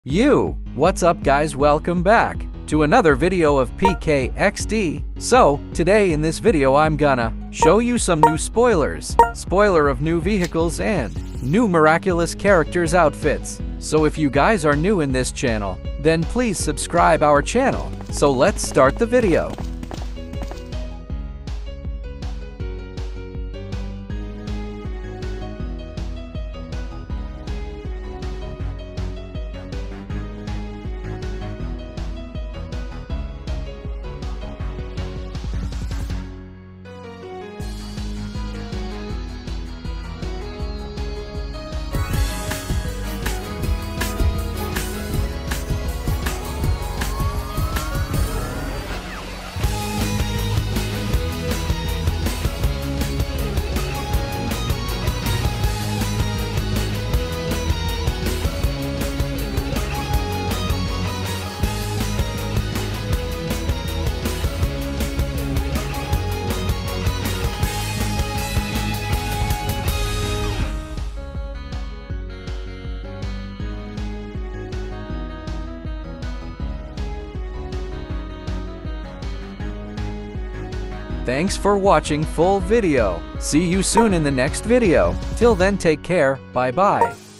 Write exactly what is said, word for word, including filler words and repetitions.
You! What's up guys, welcome back to another video of P K X D. So, today in this video I'm gonna show you some new spoilers, spoiler of new vehicles and new Miraculous characters outfits. So if you guys are new in this channel, then please subscribe our channel. So let's start the video. Thanks for watching full video. See you soon in the next video. Till then, take care. Bye bye.